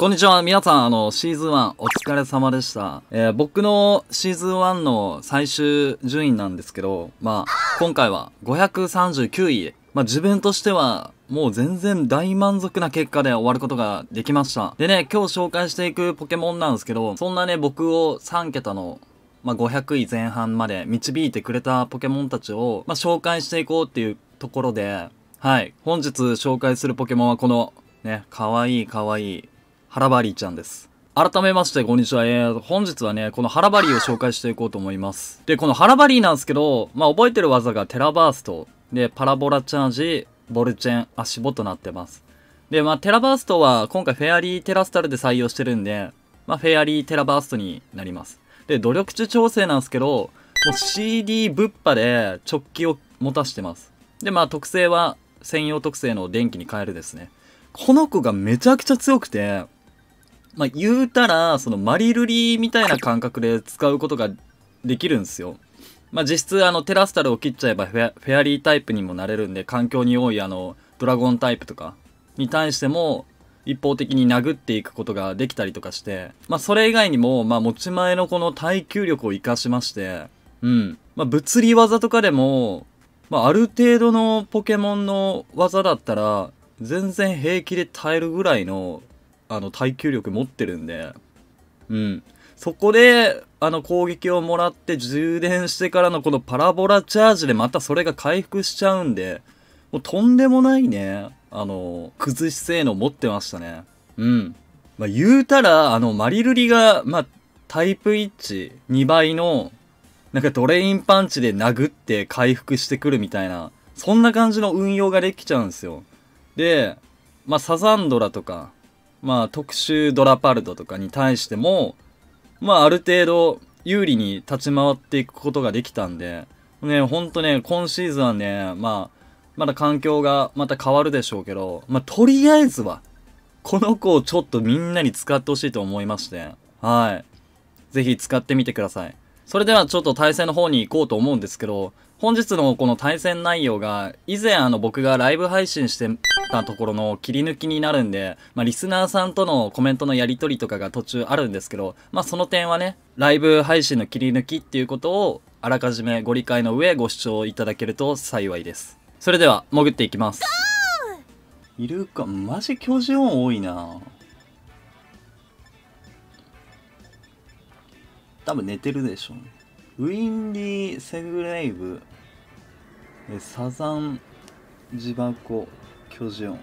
こんにちは。皆さん、シーズン1お疲れ様でした。僕のシーズン1の最終順位なんですけど、今回は539位。自分としては、もう全然大満足な結果で終わることができました。でね、今日紹介していくポケモンなんですけど、そんなね、僕を3桁の500位前半まで導いてくれたポケモンたちを、紹介していこうっていうところで、はい。本日紹介するポケモンはこの、ね、かわいいハラバリーちゃんです。改めまして、こんにちは。本日はね、このハラバリーを紹介していこうと思います。で、このハラバリーなんですけど、覚えてる技がテラバースト、で、パラボラチャージ、ボルチェン、足ボとなってます。で、テラバーストは今回フェアリーテラスタルで採用してるんで、フェアリーテラバーストになります。で、努力値調整なんですけど、もう CD ぶっぱで直帰を持たしてます。で、特性は専用特性の電気に変えるですね。この子がめちゃくちゃ強くて、言うたら、そのマリルリみたいな感覚で使うことができるんですよ。実質テラスタルを切っちゃえばフェアリータイプにもなれるんで、環境に多いドラゴンタイプとかに対しても一方的に殴っていくことができたりとかして、それ以外にも、持ち前のこの耐久力を活かしまして、物理技とかでも、ある程度のポケモンの技だったら、全然平気で耐えるぐらいの耐久力持ってるんで、そこで、攻撃をもらって充電してからのこのパラボラチャージでまたそれが回復しちゃうんで、もうとんでもないね、崩し性能持ってましたね。言うたら、マリルリが、タイプ1、2倍の、なんかドレインパンチで殴って回復してくるみたいな、そんな感じの運用ができちゃうんですよ。で、サザンドラとか、特殊ドラパルドとかに対しても、ある程度有利に立ち回っていくことができたんで、ね、ほんとね、今シーズンはね、まだ環境がまた変わるでしょうけど、とりあえずは、この子をちょっとみんなに使ってほしいと思いまして、はい。ぜひ使ってみてください。それではちょっと対戦の方に行こうと思うんですけど、本日のこの対戦内容が、以前僕がライブ配信してたところの切り抜きになるんで、リスナーさんとのコメントのやり取りとかが途中あるんですけど、その点はね、ライブ配信の切り抜きっていうことを、あらかじめご理解の上ご視聴いただけると幸いです。それでは、潜っていきます。いるか、マジ巨人音多いな。多分寝てるでしょ。ウィンディ・セグレイブ、サザン・ジバコ・巨人。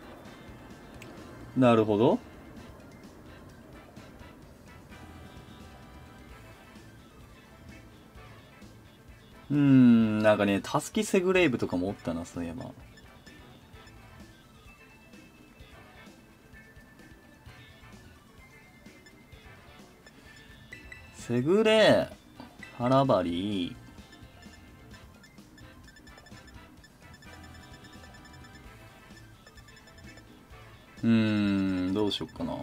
なるほど。なんかね、タスキ・セグレイブとかもおったな、そういえば。セグレ、ハラバリー、どうしよっかな。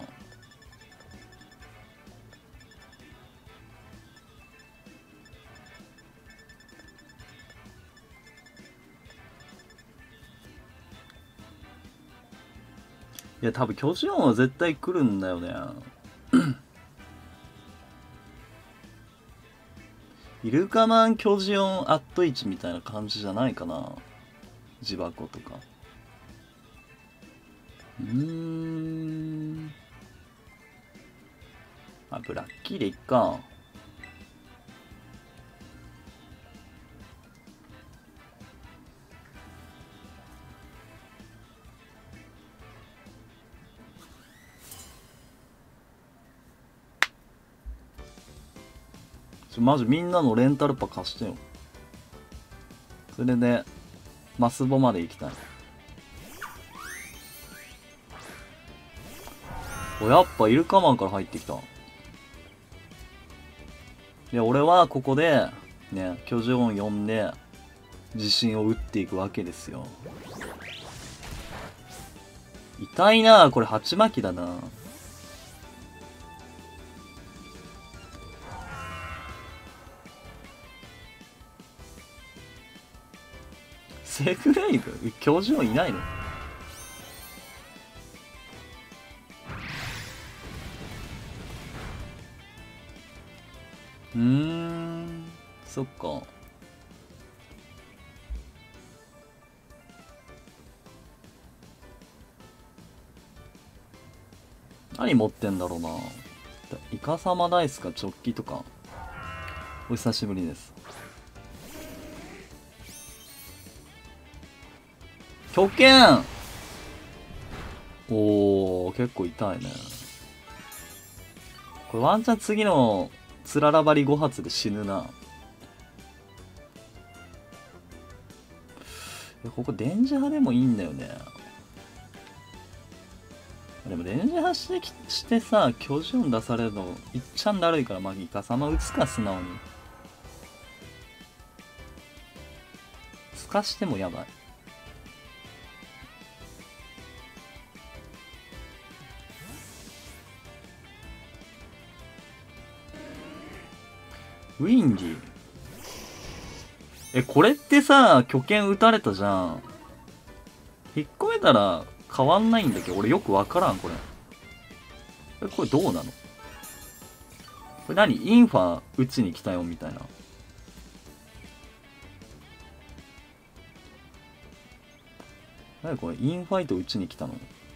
いや、多分巨人は絶対来るんだよね。イルカマン巨人アット1みたいな感じじゃないかな。ジバコとか。ブラッキーでいっか。マジみんなのレンタルパ貸してよ。それで、マスボまで行きたい。やっぱイルカマンから入ってきた。で、俺はここで、ね、巨人を呼んで、自信を打っていくわけですよ。痛いなぁ、これ鉢巻きだな。セグレイブ巨人いないの？ そっか。何持ってんだろうな。イカサマダイスかチョッキとか。お久しぶりです。巨剣。おー、結構痛いね。これワンチャン次のつららばり5発で死ぬな。ここ電磁波でもいいんだよね。でも電磁波してさ、巨人出されるのいっちゃんだるいから、まあイカサマ打つか素直に。すかしてもやばい。ウィンディ。これってさ、巨剣撃たれたじゃん。引っ込めたら変わんないんだけど、俺よくわからん、これ。これどうなの？これ何？インファ打ちに来たよ、みたいな。何これ？インファイト打ちに来たの？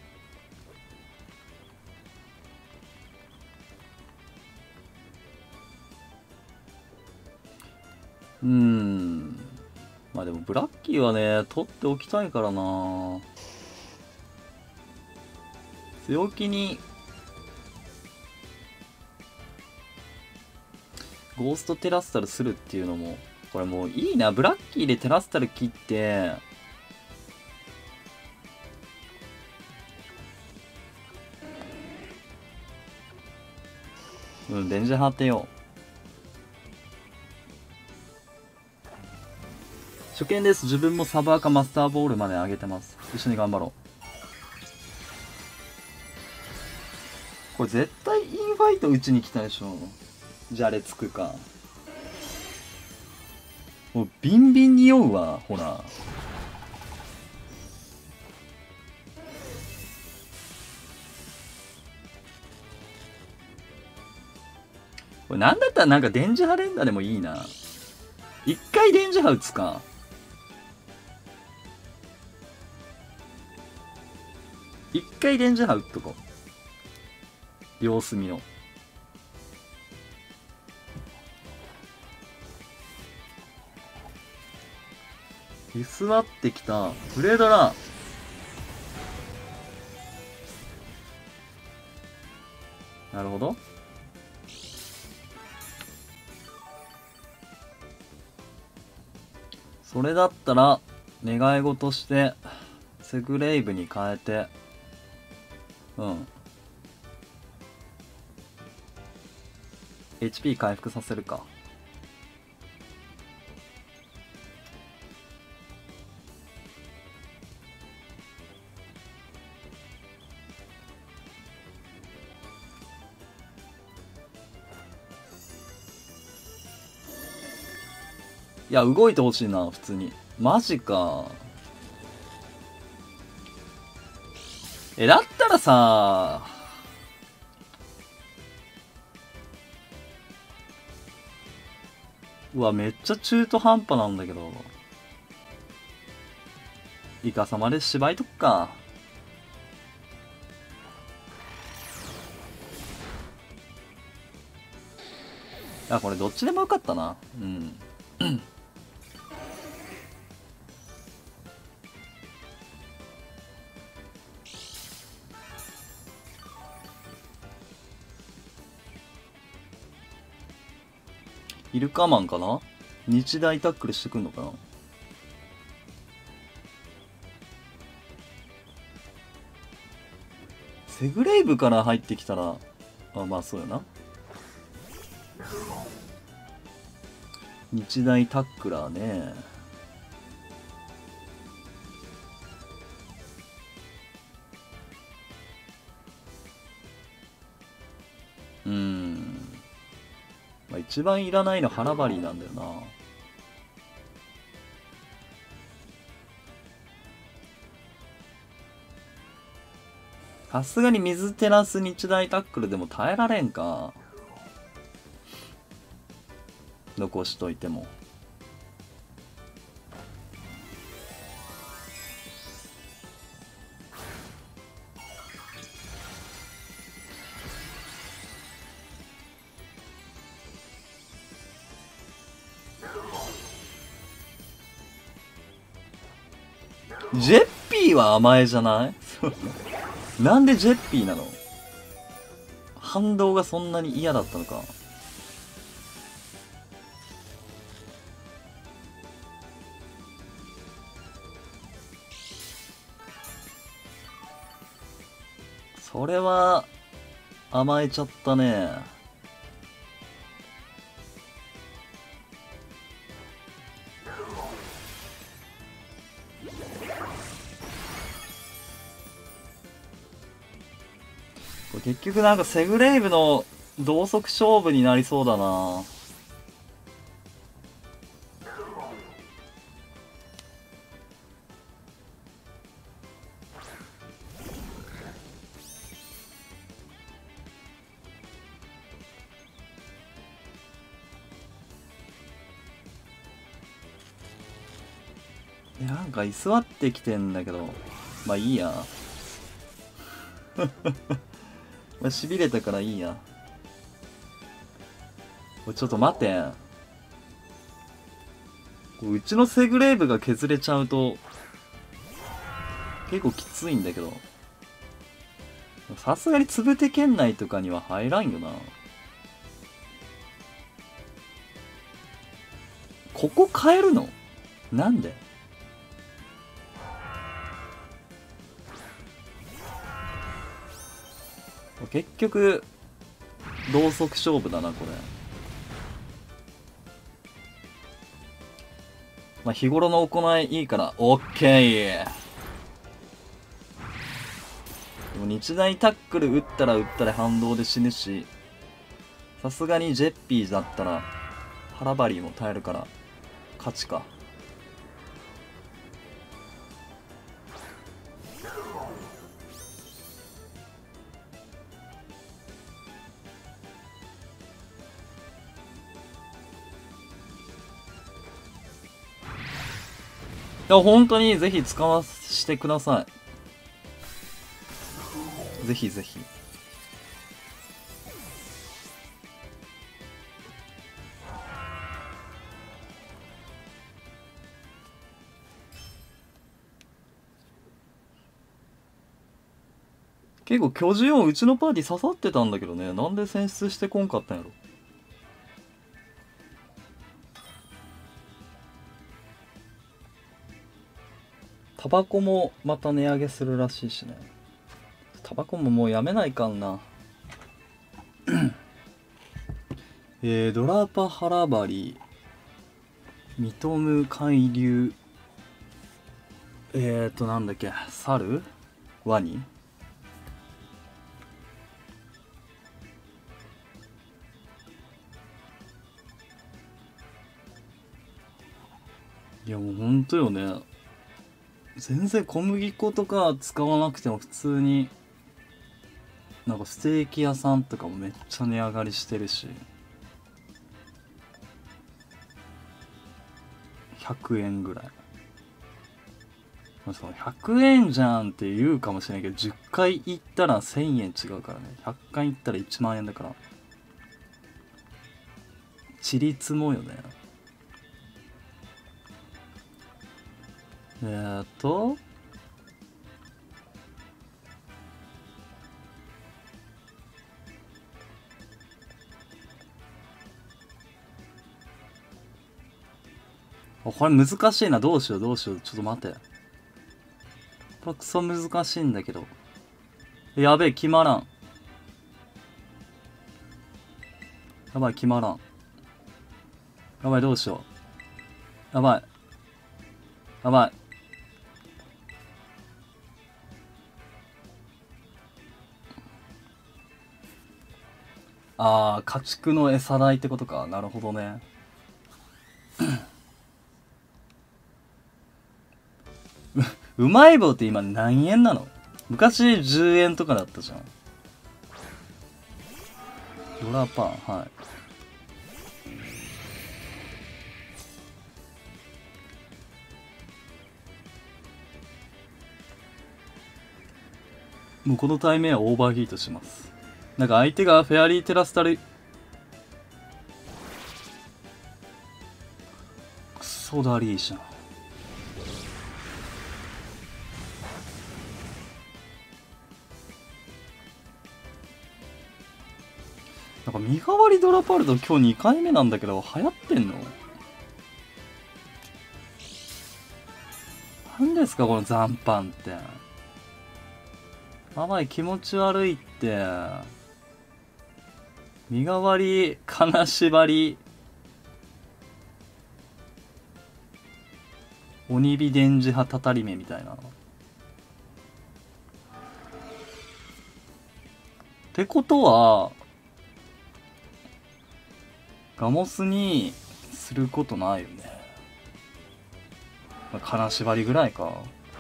まあでもブラッキーはね、取っておきたいからな。強気にゴーストテラスタルするっていうのも、これもういいな。ブラッキーでテラスタル切って、電磁波当てよう。初見です。自分もサブアカマスターボールまで上げてます。一緒に頑張ろう。これ絶対インファイト打ちに来たでしょ。じゃああれつくか。もうビンビンに酔うわ、ほら。これなんだったらなんか電磁波連打でもいいな。一回電磁波打つか。一回電磁波打っとこう。様子見の。居座ってきたブレードラン。なるほど。それだったら願い事してセグレイブに変えて、HP 回復させるか。いや、動いてほしいな、普通に。マジか。だったらさ、うわ、めっちゃ中途半端なんだけど。イカサマで芝居とくか。これどっちでもよかったな。イルカマンかな？日大タックルしてくんのかな？セグレイブから入ってきたら、まあそうやな。日大タックラーね。まあ、一番いらないのハラバリーなんだよな。さすがに水照らす日大タックルでも耐えられんか。 残しといても。ジェッピーは甘えじゃないなんでジェッピーなの？反動がそんなに嫌だったのか。それは甘えちゃったね。これ結局なんかセグレイブの同速勝負になりそうだな。なんか居座ってきてんだけど、まあいいや。まあ痺れたからいいや。ちょっと待って。うちのセグレーブが削れちゃうと結構きついんだけど、さすがにつぶて圏内とかには入らんよな。ここ変えるの？なんで？結局同速勝負だなこれ。まあ日頃の行いいいからオッケー。でも日大タックル打ったら打ったで反動で死ぬし、さすがにジェッピーだったらハラバリーも耐えるから勝ちか。いや本当にぜひ使わせてください。ぜひぜひ。結構巨人をうちのパーティー刺さってたんだけどね。なんで選出してこんかったんやろ。タバコもまた値上げするらしいしね。タバコももうやめないかんな。ドラパハラバリミトム海流なんだっけ、猿ワニ。いやもうほんとよね。全然小麦粉とか使わなくても普通になんかステーキ屋さんとかもめっちゃ値上がりしてるし、100円ぐらい。その100円じゃんって言うかもしれないけど、10回行ったら1000円違うからね。100回行ったら1万円だから。ちりつもよね。これ難しいな。どうしようどうしよう。ちょっと待って。これクソ難しいんだけど。やべえ、決まらん。やばい、決まらん。やばい、どうしよう。やばい。やばい。ああ、家畜の餌代ってことか。なるほどね。うまい棒って今何円なの？昔10円とかだったじゃん。ドラパン、はい。 もうこの対面はオーバーヒートします。なんか相手がフェアリーテラスタル、クソダリーじゃん。なんか身代わりドラパルト今日2回目なんだけど、流行ってんの？何ですかこの残飯って。やばい、気持ち悪いって。身代わり、金縛り、鬼火電磁波たたり目みたいな。ってことは、ガモスにすることないよね。金縛りぐらいか。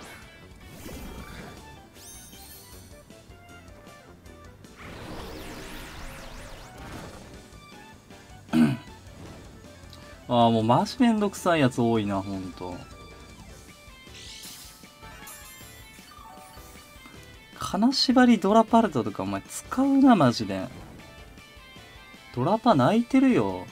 ああ、もうマジめんどくさいやつ多いな、ほんと。金縛りドラパルトとかお前使うな、マジで。ドラパ泣いてるよ。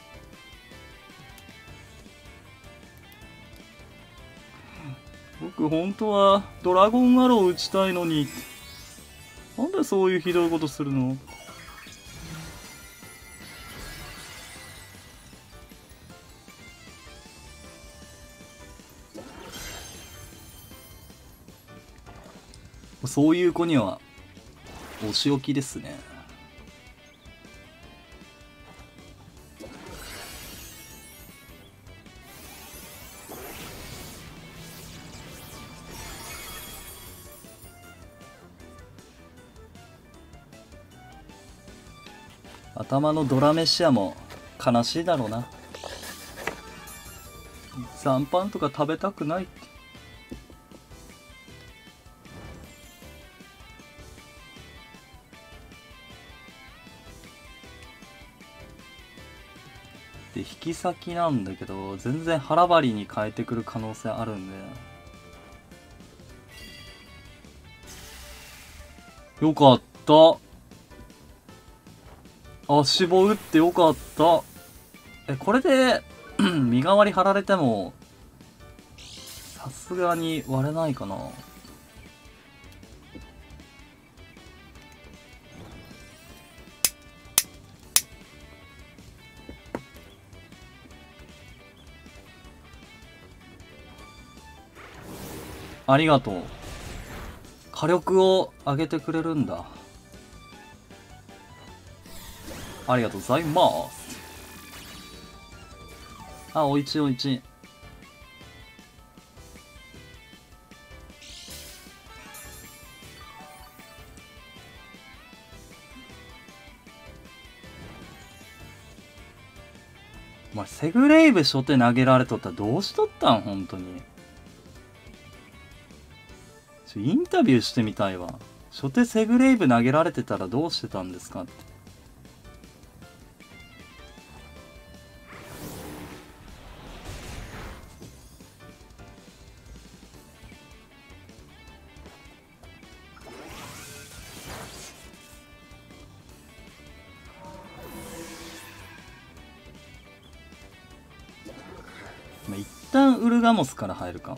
僕本当はドラゴンアロー打ちたいのに。なんでそういうひどいことするの？そういう子にはお仕置きですね。頭のドラメシアも悲しいだろうな。残飯とか食べたくないって。で引き先なんだけど全然腹張りに変えてくる可能性あるんで。よかった。足棒打ってよかった。これで身代わり張られてもさすがに割れないかな。ありがとう。火力を上げてくれるんだ。ありがとうございます。あ、おいちおいち。お前セグレイブ初手投げられとったらどうしとったん本当に。インタビューしてみたいわ。初手セグレイブ投げられてたらどうしてたんですかって。まあ、一旦ウルガモスから入るかな。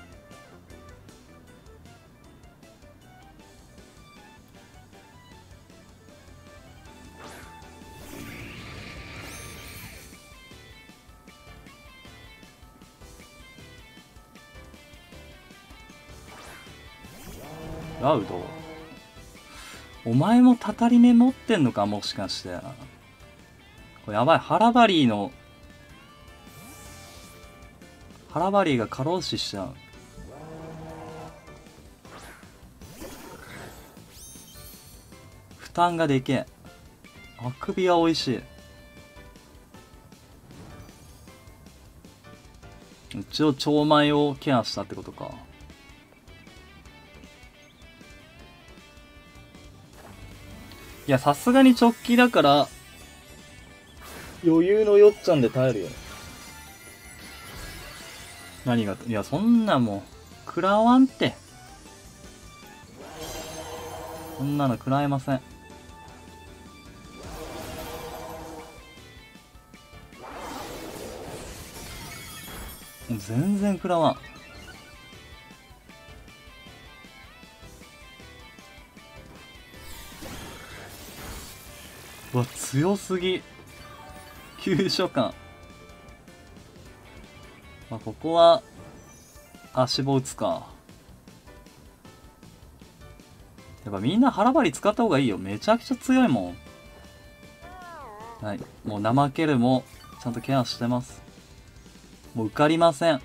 ラウド、お前もたたり目持ってんのかもしかして。これやばい、ハラバリーのハラバリーが過労死しちゃう。負担がでけえ。あくびは美味しい。一応腸前をケアしたってことか。いやさすがに直帰だから余裕のよっちゃんで耐えるよ。何が、いやそんなもう食らわんって。 こんなの食らえません。もう全然食らわん。うわ、強すぎ。急所感。まあ、ここは足棒打つか。やっぱみんな腹張り使った方がいいよ。めちゃくちゃ強いもん。はい。もう怠けるもちゃんとケアしてます。もう受かりません。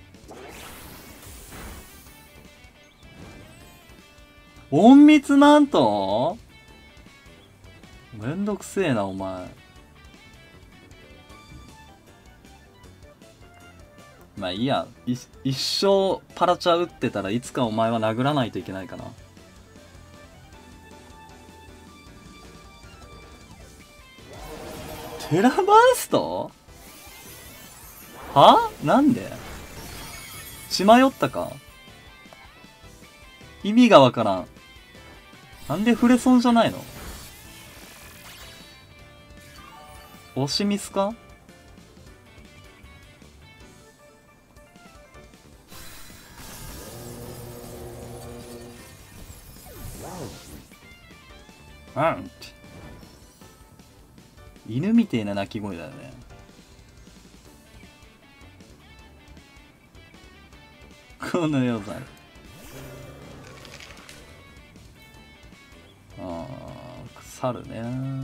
隠密マントめんどくせえな、お前。まあいいや。一生パラチャ打ってたらいつかお前は殴らないといけないかな。テラバーストはなんで血迷ったか意味がわからん。なんでフレソンじゃないの押しミスかうん犬みてえな鳴き声だよね。この世ざる。ああ、猿ね。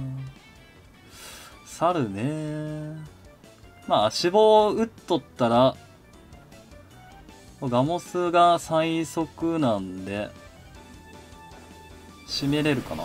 猿ね。まあ、足棒打っとったら、ガモスが最速なんで、締めれるかな。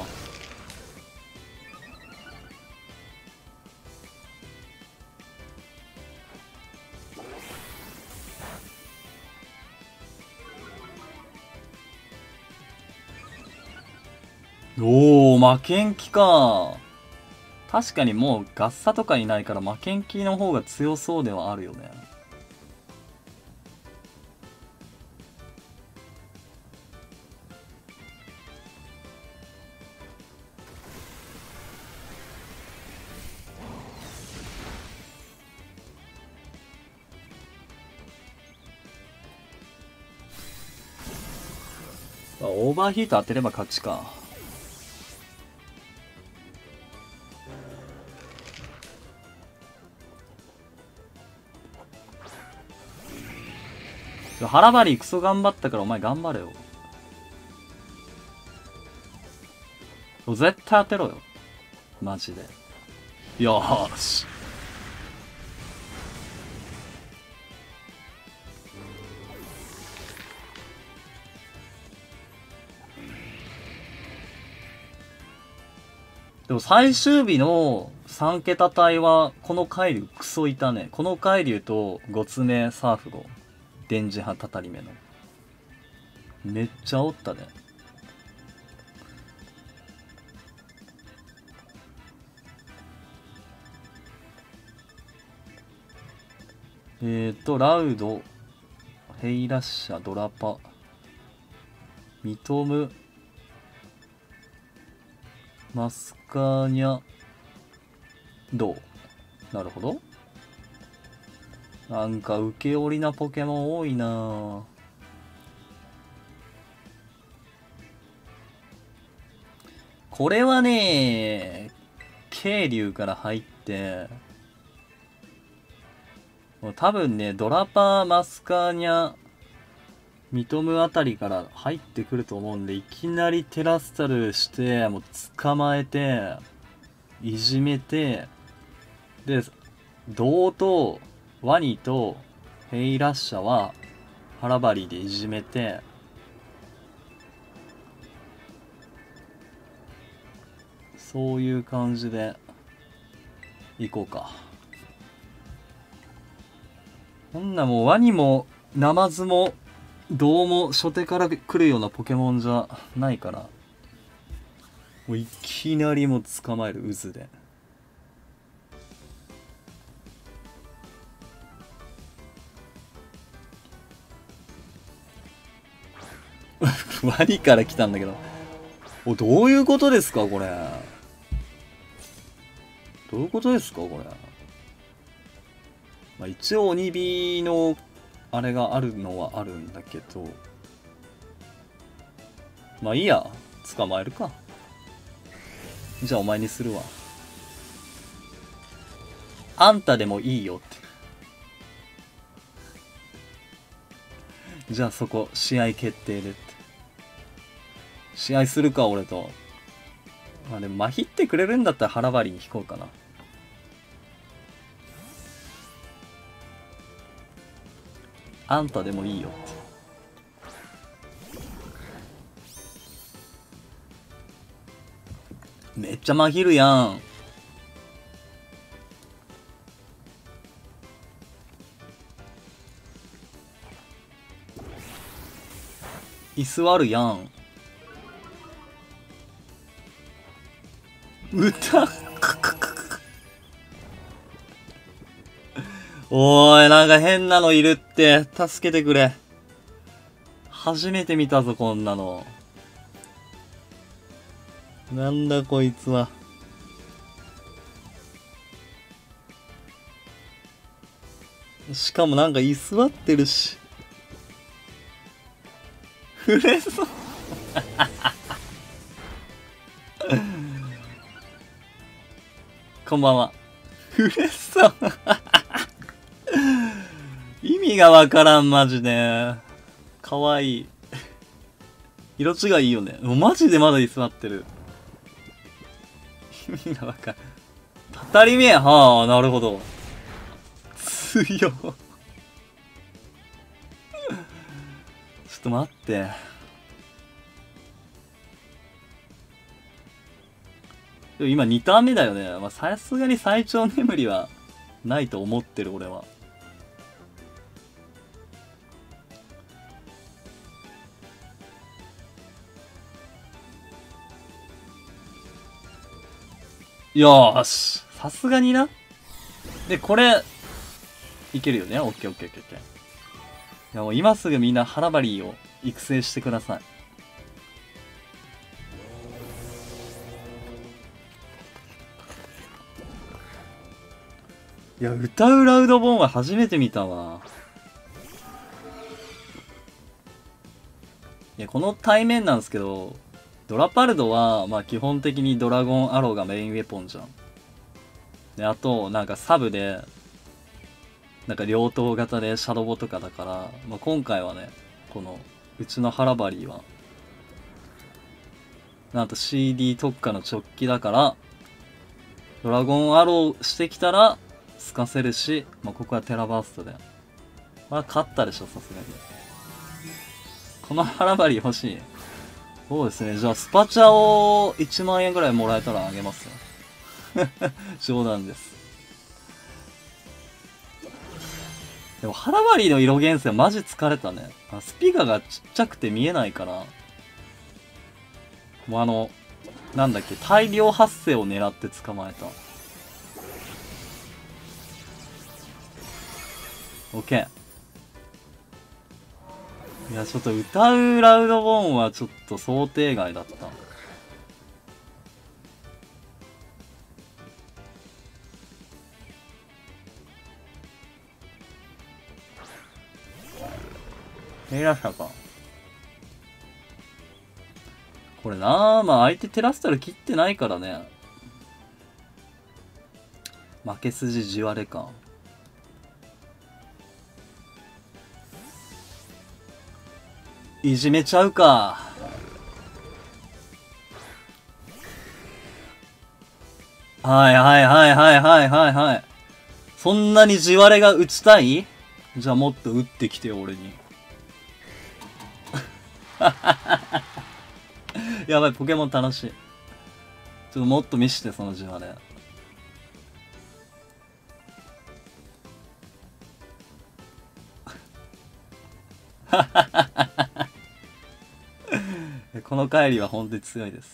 おー、負けん気か。確かにもうガッサとかいないから負けん気の方が強そうではあるよね。オーバーヒート当てれば勝ちか。腹張りクソ頑張ったからお前頑張れよ。絶対当てろよ。マジで。よーし。でも最終日の3桁帯はこの海流クソいたね。この海流と5つ目サーフ号。電磁波たたり目の。めっちゃおったね。ラウド、ヘイラッシャ、ドラパ、ミトム、マスカーニャ、どうなるほど。なんか受け売りなポケモン多いなぁ。これはね、渓流から入って、もう多分ね、ドラパー、マスカーニャ、ミトムあたりから入ってくると思うんで、いきなりテラスタルして、もう捕まえて、いじめて、で、銅とワニとヘイラッシャは腹張りでいじめて、そういう感じで行こうか。こんなもうワニもナマズも銅も初手から来るようなポケモンじゃないから、もういきなりもう捕まえる渦で。ワニから来たんだけど。 どういうことですかこれ。どういうことですかこれ。まあ、一応鬼火のあれがあるのはあるんだけど、まあいいや、捕まえるか。じゃあお前にするわ。あんたでもいいよって。じゃあそこ試合決定でって。試合するか俺と。まあでもまひってくれるんだったら腹張りに引こうかな。あんたでもいいよって。めっちゃまひるやん。椅子あるやん。歌おーい、なんか変なのいるって。助けてくれ。初めて見たぞ、こんなの。なんだこいつは。しかもなんか居座ってるし。触れそうこんばんは。触れそう意味がわからん、マジで。かわいい。色違いいいよね。マジでまだ居座ってる。意味がわからん。当たり目はあ、なるほど。強っ。ちょっと待って。でも今2ターン目だよね。まあ、さすがに最長眠りはないと思ってる俺は。よーし。さすがにな。で、これ、いけるよね。オッケーオッケーオッケーオッケー。いやもう今すぐみんな腹張りを育成してください。いや、歌うラウドボーンは初めて見たわ。いや、この対面なんですけど、ドラパルドは、まあ基本的にドラゴンアローがメインウェポンじゃん。で、あと、なんかサブで、なんか両刀型でシャドボとかだから、まあ今回はね、この、うちのハラバリーは、なんと CD 特化の直帰だから、ドラゴンアローしてきたら、透かせるし、まあここはテラバーストで。まあ勝ったでしょ、さすがに。このハラバリー欲しい。そうですね。じゃあ、スパチャを1万円ぐらいもらえたらあげますよ。冗談です。でも、ハラバリーの色源性マジ疲れたね。スピガがちっちゃくて見えないから。もうなんだっけ、大量発生を狙って捕まえた。オッケー。いや、ちょっと歌うラウドボーンはちょっと想定外だった。ヘイラッシャーか。これなぁ、まあ相手テラスタル切ってないからね。負け筋地割れか。いじめちゃうか。はいはいはいはいはいはいはい。そんなに地割れが打ちたい？じゃあもっと打ってきてよ、俺に。やばい、ポケモン楽しい。ちょっともっと見して、その地割れ。この帰りは本当に強いです。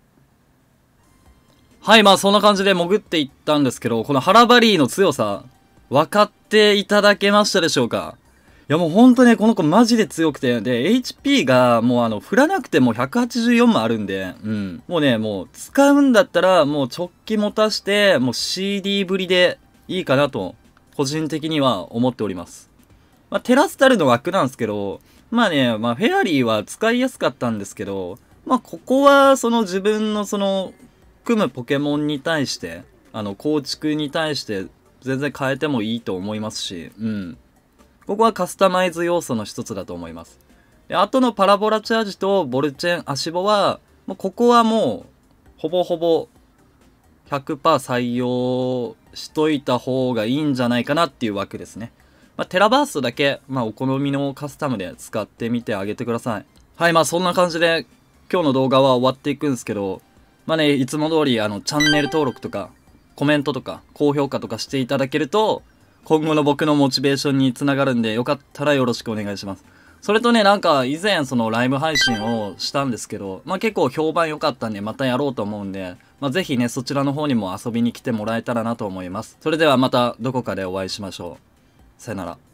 はい、まあそんな感じで潜っていったんですけど、このハラバリーの強さ、分かっていただけましたでしょうか？ やもうほんとね、この子マジで強くて、で、HP がもう振らなくても184もあるんで、うん。もうね、もう使うんだったら、もう直帰持たして、もう CD ぶりでいいかなと、個人的には思っております。まあ、テラスタルの枠なんですけど、まあね、まあ、フェアリーは使いやすかったんですけど、まあ、ここは、その自分の組むポケモンに対して、構築に対して、全然変えてもいいと思いますし、うん。ここはカスタマイズ要素の一つだと思います。で、あとのパラボラチャージとボルチェンアシボは、もうここはもう、ほぼほぼ100%採用しといた方がいいんじゃないかなっていう枠ですね。まあ、テラバーストだけ、まあ、お好みのカスタムで使ってみてあげてください。はい、まあそんな感じで今日の動画は終わっていくんですけど、まあね、いつも通りチャンネル登録とか、コメントとか、高評価とかしていただけると、今後の僕のモチベーションにつながるんで、よかったらよろしくお願いします。それとね、なんか以前ライブ配信をしたんですけど、まあ結構評判良かったんでまたやろうと思うんで、まあぜひね、そちらの方にも遊びに来てもらえたらなと思います。それではまたどこかでお会いしましょう。さよなら。